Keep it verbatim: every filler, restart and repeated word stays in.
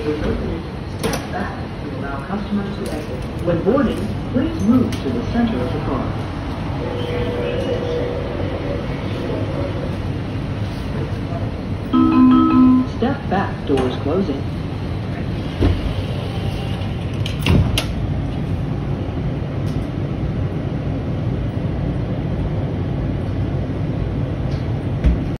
With opening, step back to allow customers to exit. When boarding, please move to the center of the car. Step back, doors closing.